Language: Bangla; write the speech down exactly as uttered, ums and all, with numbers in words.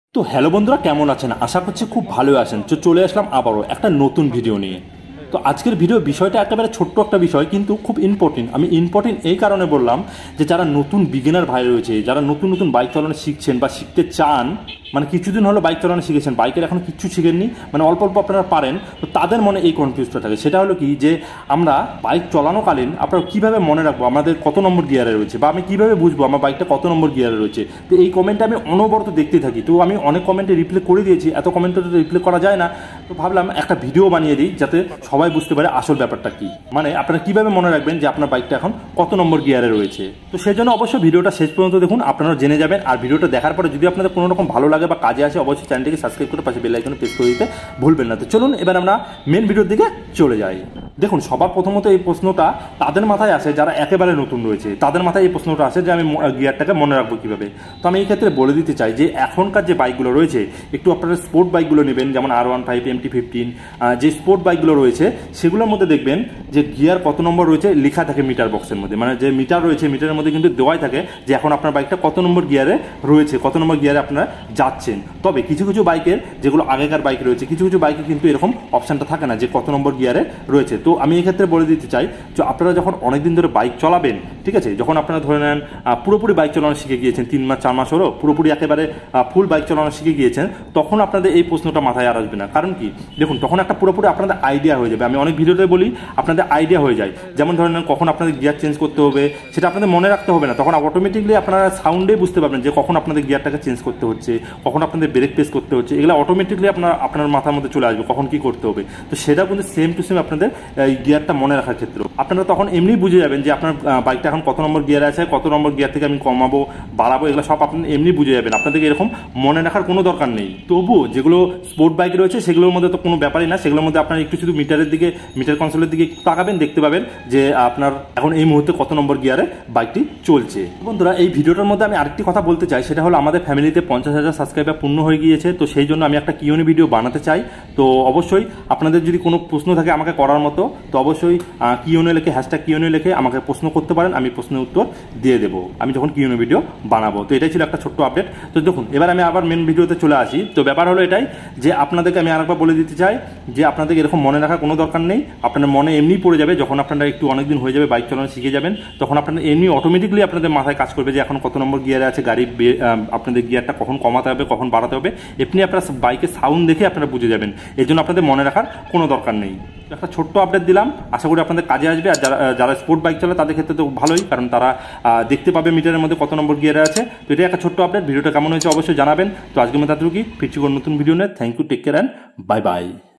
তো হ্যালো বন্ধুরা, কেমন আছেন? আশা করছি খুব ভালো আছেন। তো চলে আসলাম আবারও একটা নতুন ভিডিও নিয়ে। তো আজকের ভিডিও বিষয়টা একেবারে ছোট্ট একটা বিষয়, কিন্তু খুব ইম্পর্টেন্ট। আমি ইম্পর্টেন্ট এই কারণে বললাম যে যারা নতুন বিগিনার ভাই রয়েছে, যারা নতুন নতুন বাইক চালানো শিখছেন বা শিখতে চান, মানে কিছুদিন হলো বাইক চালানো শিখেছেন, বাইকের এখন কিচ্ছু শিখেননি, মানে অল্প অল্প আপনারা পারেন, তো তাদের মনে এই কনফিউজটা থাকে। সেটা হলো কি, যে আমরা বাইক চালানোকালীন আপনারা কীভাবে মনে রাখবো আমাদের কত নম্বর গিয়ারে রয়েছে, বা আমি কীভাবে বুঝবো আমার বাইকটা কত নম্বর গিয়ারে রয়েছে। তো এই কমেন্টে আমি অনবরত দেখতে থাকি। তো আমি অনেক কমেন্টে রিপ্লাই করে দিয়েছি, এত কমেন্টে তো রিপ্লাই করা যায় না। তো ভাবলাম একটা ভিডিও বানিয়ে দিই, যাতে সবাই বুঝতে পারে আসল ব্যাপারটা কি, মানে আপনারা কীভাবে মনে রাখবেন যে আপনার বাইকটা এখন কত নম্বর গিয়ারে রয়েছে। তো সেই জন্য অবশ্যই ভিডিওটা শেষ পর্যন্ত দেখুন, আপনারা জেনে যাবেন। আর ভিডিওটা দেখার পরে যদি আপনাদের কোনো রকম ভালো লাগে বা কাজে আসে, অবশ্যই চ্যানেলটিকে সাবস্ক্রাইব করে পাশে বেল আইকনে প্রেস করে দিতে ভুলবেন না। তো চলুন এবার আমরা মেন ভিডিওর দিকে চলে যাই। দেখুন, সবার প্রথমত এই প্রশ্নটা তাদের মাথায় আসে যারা একেবারে নতুন রয়েছে, তাদের মাথায় এই প্রশ্নটা আসে যে আমি গিয়ারটাকে মনে রাখবো কীভাবে। তো আমি এই ক্ষেত্রে বলে দিতে চাই যে এখনকার যে বাইকগুলো রয়েছে, একটু আপনারা স্পোর্ট বাইকগুলো নেবেন, যেমন R one five, M T fifteen, যে স্পোর্ট বাইকগুলো রয়েছে সেগুলোর মধ্যে দেখবেন যে গিয়ার কত নম্বর রয়েছে লেখা থাকে মিটার বক্সের মধ্যে, মানে যে মিটার রয়েছে মিটারের মধ্যে কিন্তু দেওয়াই থাকে যে এখন আপনার বাইকটা কত নম্বর গিয়ারে রয়েছে, কত নম্বর গিয়ারে আপনারা যাচ্ছেন। তবে কিছু কিছু বাইকের, যেগুলো আগেকার বাইক রয়েছে, কিছু কিছু বাইকে কিন্তু এরকম অপশানটা থাকে না যে কত নম্বর গিয়ারে রয়েছে। তো আমি এক্ষেত্রে বলে দিতে চাই যে আপনারা যখন অনেকদিন ধরে বাইক চালাবেন, ঠিক আছে, যখন আপনারা ধরে নেন পুরোপুরি বাইক চালানো শিখে গিয়েছেন, তিন মাস চার মাস হলো পুরোপুরি একেবারে ফুল বাইক চালানো শিখে গিয়েছেন, তখন আপনাদের এই প্রশ্নটা মাথায় আর আসবে না। কারণ কি, দেখুন, তখন একটা পুরোপুরি আপনাদের আইডিয়া হয়ে যাবে। আমি অনেক ভিডিওতে বলি আপনাদের আইডিয়া হয়ে যায়, যেমন ধরে নেন কখন আপনাদের গিয়ার চেঞ্জ করতে হবে সেটা আপনাদের মনে রাখতে হবে না, তখন অটোমেটিকলি আপনারা সাউন্ডে বুঝতে পারবেন যে কখন আপনাদের গিয়ারটাকে চেঞ্জ করতে হচ্ছে, কখন আপনাদের ব্রেক প্রেস করতে হচ্ছে, এগুলো অটোমেটিকলি আপনার আপনার মাথার মধ্যে চলে আসবে কখন কি করতে হবে। তো সেটা কিন্তু সেম টু সেম আপনাদের এই গিয়ারটা মনে রাখার ক্ষেত্রে আপনারা তখন এমনি বুঝে যাবেন যে আপনার বাইকটা এখন কত নম্বর গিয়ারে আছে, কত নম্বর গিয়ার থেকে আমি কমাবো বাড়াবো, এগুলো সব আপনি এমনি বুঝে যাবেন। আপনাদেরকে এরকম মনে রাখার কোনো দরকার নেই। তবুও যেগুলো স্পোর্ট বাইক রয়েছে সেগুলোর মধ্যে তো কোনো ব্যাপারই না, সেগুলোর মধ্যে আপনার একটু শুধু মিটারের দিকে, মিটার কনসোলের দিকে তাকাবেন, দেখতে পাবেন যে আপনার এখন এই মুহূর্তে কত নম্বর গিয়ারে বাইকটি চলছে। বন্ধুরা, এই ভিডিওটার মধ্যে আমি আরেকটি কথা বলতে চাই, সেটা হলো আমাদের ফ্যামিলিতে পঞ্চাশ হাজার সাবস্ক্রাইবার পূর্ণ হয়ে গিয়েছে। তো সেই জন্য আমি একটা কিউএনএ ভিডিও বানাতে চাই। তো অবশ্যই আপনাদের যদি কোনো প্রশ্ন থাকে আমাকে করার মতো, তো অবশ্যই কিউএনএ লিখে, হ্যাশট্যাগ কিউএনএ লিখে আমাকে প্রশ্ন করতে পারেন, আমি প্রশ্নের উত্তর দিয়ে দেবো আমি যখন কিউএনএ ভিডিও বানাবো। তো এটাই ছিল একটা ছোট্ট আপডেট। তো দেখুন, এবার আমি আবার মেন ভিডিওতে চলে আসি। তো ব্যাপার হলো এটাই যে আপনাদেরকে আমি আরেকবার বলে দিতে চাই যে আপনাদেরকে এরকম মনে রাখার কোনো দরকার নেই। আপনার মনে এমনি পড়ে যাবে, যখন আপনারা একটু অনেকদিন হয়ে যাবে বাইক চালানো শিখে যাবেন, তখন আপনাদের এমনি অটোমেটিকলি আপনাদের মাথায় কাজ করবে যে এখন কত নম্বর গিয়ারে আছে গাড়ি, আপনাদের গিয়ারটা কখন কমাতে হবে, কখন বাড়াতে হবে, এমনি আপনারা বাইকের সাউন্ড দেখে আপনারা বুঝে যাবেন। এর জন্য আপনাদের মনে রাখার কোনো দরকার নেই। একটা ছোট্ট আপডেট দিলাম, আশা করি আপনাদের কাজে আসবে। আর যারা যারা স্পোর্ট বাইক চালায় তাদের ক্ষেত্রে তো ভালোই, কারণ তারা দেখতে পাবে মিটারের মধ্যে কত নম্বর গিয়ারে আছে। তো এটা একটা ছোট্ট আপডেট। ভিডিওটা কেমন হয়েছে অবশ্যই জানাবেন। তো আজকের মতো এতটুকুই, ফিরছি কোনো নতুন ভিডিও নিয়ে। Thank you, take care and bye by.